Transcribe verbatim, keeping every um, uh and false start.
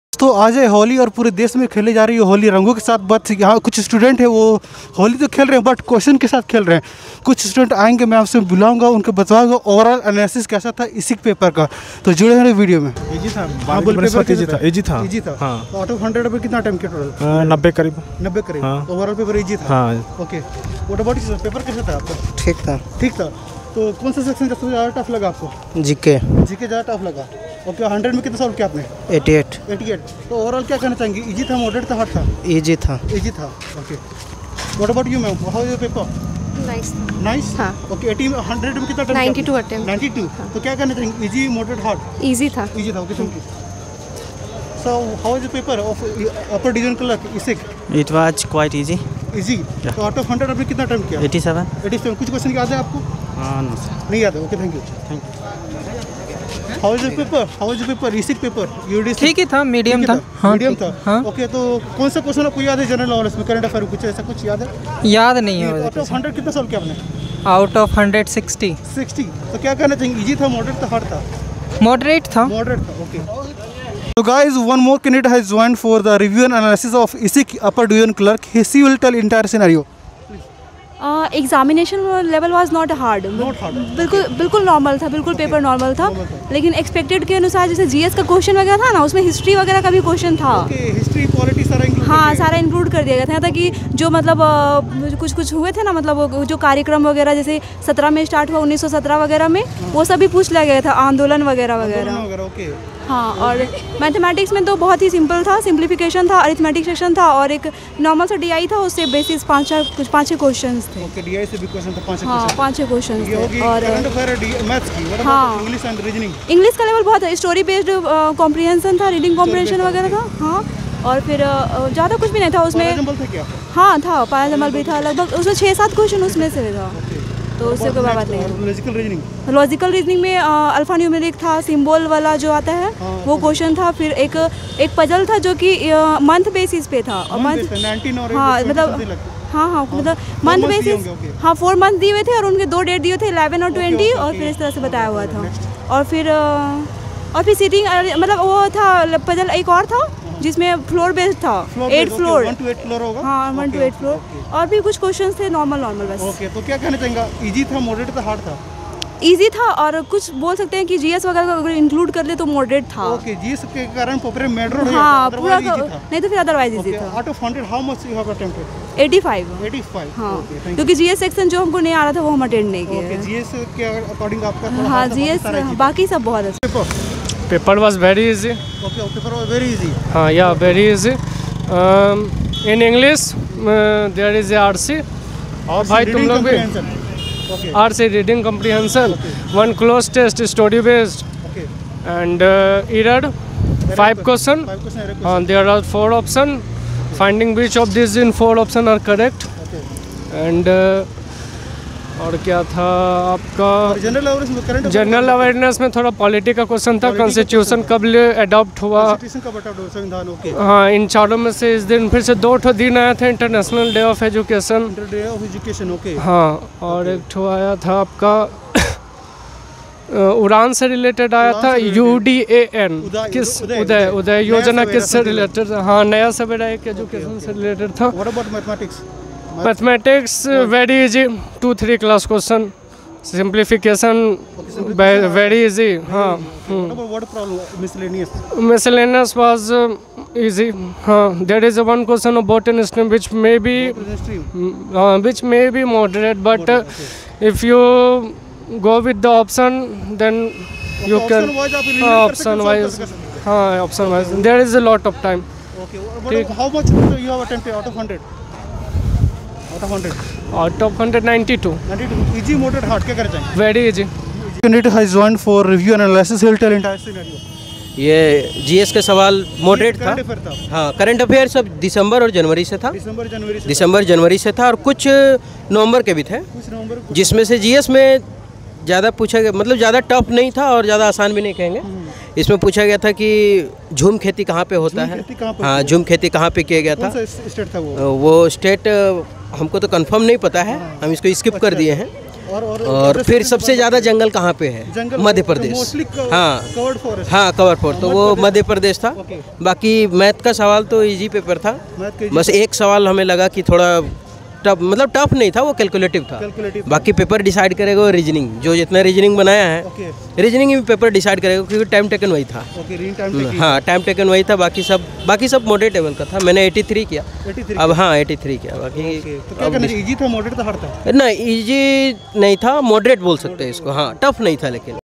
तो आज है होली और पूरे देश में खेले जा रही है होली रंगों के साथ। बट यहाँ कुछ स्टूडेंट है वो होली तो खेल रहे हैं बट क्वेश्चन के साथ खेल रहे हैं। कुछ स्टूडेंट आएंगे, मैं आपसे बुलाऊंगा, उनको बताऊंगा ओवरऑल एनालिसिस कैसा था इसी पेपर का। तो जुड़े हैं वीडियो में। इजी था, हाँ, बोल पेपर इजी था, इजी था, इजी था। हाँ। आउट ऑफ हंड्रेड पे कितना टाइम किया टोटल? नब्बे करीब नब्बे करीब। ओवरऑल पेपर इजी था। हाँ। ओके, व्हाट अबाउट पेपर कैसा था आपका? ठीक था। ठीक था। तो कौन सा सेक्शन सबसे ज़्यादा टफ लगा आपको? जीके। जीके ज़्यादा टफ लगा। ओके, हंड्रेड में कितना सॉल्व किया आपने? अठासी। अठासी। तो ओवरऑल क्या कहना चाहेंगे? इजी था, मॉडरेट था, हार्ड था? इजी था। इजी था। Okay, what about you ma'am, how is your paper? Nice. Nice. हाँ। ओके, अस्सी हंड्रेड में कितना time? Ninety two attempt. Ninety two. तो क्या कहना चाहेंगे? Easy, moderate, hard? इजी था। इजी था। Okay, thank you. So how is the paper of upper division clerk I S E C? It was quite easy. Easy. तो out of hundred आपने कितना time किया? सत्तासी। सत्तासी। कुछ क्वेश्चन याद है आपको? हाँ नो सर। नहीं याद है। Okay, thank you. Thank you. How is the paper? How is the paper? I S E C paper? UDC ठीक ही था, मीडियम था। हाँ, मीडियम था। हाँ। ओके, तो कौन सा क्वेश्चन आपको याद है जनरल नॉलेज में, करंट अफेयर कुछ ऐसा कुछ याद है? याद नहीं है। आउट ऑफ हंड्रेड कितना सॉल्व किया आपने? Out of hundred sixty. Sixty. तो क्या कहना चाहिए? इजी था, मॉडरेट था, हार्ड था? मॉडरेट था। मॉडरेट था। Okay. So guys, one more candidate has joined for the review and analysis of I S E C upper division clerk. He she will tell entire scenario. Examination level was not hard. Not hard. बिल्कुल बिल्कुल normal था, बिल्कुल paper normal था। Normal था। लेकिन expected के अनुसार जैसे जीएस का क्वेश्चन वगैरह था ना, उसमें हिस्ट्री वगैरह का भी क्वेश्चन था। Okay, history, politics सारा include हाँ, करके। सारा इंक्लूड कर दिया गया था। यहाँ तक कि जो मतलब अ, कुछ कुछ हुए थे ना, मतलब जो कार्यक्रम वगैरह जैसे सत्रह में स्टार्ट हुआ, उन्नीस सौ सत्रह वगैरह में, वो सब भी पूछ लिया गया था, आंदोलन वगैरह वगैरह। वगैरह। ओके। हाँ, और मैथमेटिक्स में तो बहुत ही सिंपल था, सिंप्लीफिकेशन था, अरिथमेटिक सेक्शन था और एक नॉर्मल सा डीआई था, उससे बेसिस पाँच चार कुछ पाँच छः क्वेश्चंस थे। ओके, डीआई से भी क्वेश्चन था, पांच हाँ, पाँच छः क्वेश्चन ये थे। होगी और करंट अफेयर, मैथ्स की, व्हाट हाँ। About English and reasoning? English का लेवल बहुत स्टोरी बेस्ड कॉम्प्रिहेंशन था, रीडिंग कॉम्प्रिहेंशन वगैरह था। हाँ, और फिर अ, ज़्यादा कुछ भी नहीं था उसमें। एग्जांपल था क्या? हाँ था, पैराजम्बल भी था, लगभग उसमें छः सात क्वेश्चन उसमें से था। तो उससे कोई बात नहीं है। Logical reasoning? लॉजिकल रीजनिंग में अल्फा न्यूमेरिक था, सिंबल वाला जो आता है वो क्वेश्चन था। फिर एक एक पजल था जो कि मंथ बेसिस पे था। और मंथ, हाँ मतलब हाँ हाँ मतलब मंथ बेसिस, हाँ फोर मंथ दिए हुए थे और उनके दो डेट दिए थे, इलेवन और ट्वेंटी, और फिर इस तरह से बताया हुआ था। और फिर और फिर सीटिंग मतलब वो था पजल एक और था जिसमें फ्लोर बेस्ड था, eight floor. One two eight floor होगा। हाँ, वन टू एट फ्लोर। और भी कुछ क्वेश्चंस थे नॉर्मल नॉर्मल बस। ओके, तो क्या कहना चाहेंगे? इजी था, मॉडरेट था, हार्ड था? इजी था, और कुछ बोल सकते हैं कि जीएस वगैरह अगर इंक्लूड कर ले तो मॉडरेट था। ओके, जीएस के कारण पेपर में मेड्रो हो हाँ जाता, पूरा otherwise easy था। नहीं तो फिर अदरवाइज इजी Okay, था। out of hundred how much you have attempted? Eighty five. eighty-five. हाँ, Okay, thank you. क्योंकि जीएस सेक्शन जो हमको नहीं आ रहा था वो हम अटेंड नहीं ओके, किए। जीएस के अकॉर्डिंग आपका थोड़ा हाँ, hard था, बाकी जीएस सारा easy था। बाकी सब बहुत अच्छा। Paper? Paper was very easy. Okay, paper was very easy. हाँ, yeah, very easy. Um, in English, uh, there is a R C. और भाई तुम Reading लोग भी comprehension. Okay. R C reading comprehension, one close test story based, Okay. and uh, error, five question. Five question error Uh, question. there are four option. Finding which of these in four option are correct. Okay. And uh, और क्या था आपका? और general awareness में current general awareness में थोड़ा polity का question था। Polity का कॉन्स्टिट्यूशन question कब अडॉप्ट हुआ? कॉन्स्टिट्यूशन का बटा दो संविधान। ओके। हाँ, इन चारों में से इस दिन फिर से दो ठो दिन आया था, international day of education. Inter day of education. Okay. हाँ, और एक ठो आया था आपका उड़ान से रिलेटेड आया था, U D A N. Uday- किस उदय- उदय उदय। उदय नया योजना सवेरा किससे something रिलेटेड? हाँ, नया सवेरा एक एजुकेशन से रिलेटेड था। What about mathematics? Mathematics very easy, two three class question. Simplification very easy. हाँ। What about word problem? Miscellaneous? Miscellaneous was uh, easy. Uh, there is a one question of botany stream which may be stream? uh, which may be moderate, but uh, if you go with the option, then you can option wise आप eliminate uh, कर सकते option हो, solve wise. कर सकते हो। हाँ, option wise. There is a lot of time. Okay, what about how much you have attempted out of hundred? Out of hundred? Out of one ninety-two. ninety-two. Easy, moderate, hard. क्या करना चाहिए? Very easy. Candidate has joined for review and analysis. He will tell entire scenario. ये GS का सवाल moderate था। Current affair था। हाँ, current affair सब दिसंबर और जनवरी से था। दिसंबर जनवरी से। दिसंबर जनवरी से था, और कुछ नवंबर के भी थे, कुछ नवंबर को। जिसमें से जीएस में ज़्यादा पूछा गया, मतलब ज़्यादा टफ नहीं था और ज़्यादा आसान भी नहीं कहेंगे। इसमें पूछा गया था कि झूम खेती कहाँ पे होता है। खेती कहाँ पे हाँ, होती है? झूम खेती कहाँ पे किया गया कौन था? सा स्टेट था वो? वो स्टेट हमको तो कंफर्म नहीं पता है, हम इसको स्किप कर दिए हैं। और और, और फिर सबसे ज़्यादा जंगल कहाँ पे है? जंगल मध्य तो प्रदेश। मोस्टली हाँ कवर्ड फॉरेस्ट। हाँ कवर फोर, तो वो मध्य प्रदेश था। ओके। बाकी मैथ का सवाल तो इजी पेपर था, मैथ के बस एक सवाल हमें लगा कि थोड़ा टफ, मतलब टफ नहीं था, वो कैलकुलेटिव था। कैलकुलेटिव था। बाकी पेपर डिसाइड करेगा वो रीजनिंग, जो जितना रीजनिंग बनाया है ओके रीजनिंग में पेपर डिसाइड करेगा, क्योंकि टाइम टेकन वही था। ओके रीडिंग टाइम टेकिंग हाँ टाइम टेकन वही था, बाकी सब बाकी सब मॉडरेट लेवल का था। मैंने तिरासी किया, तिरासी अब हाँ तिरासी किया। बाकी ओके तो क्या करना चाहिए? इजी था, मॉडरेट था, हार्ड था? ना इजी नहीं था, मॉडरेट बोल सकते हैं इसको। हाँ टफ नहीं था लेकिन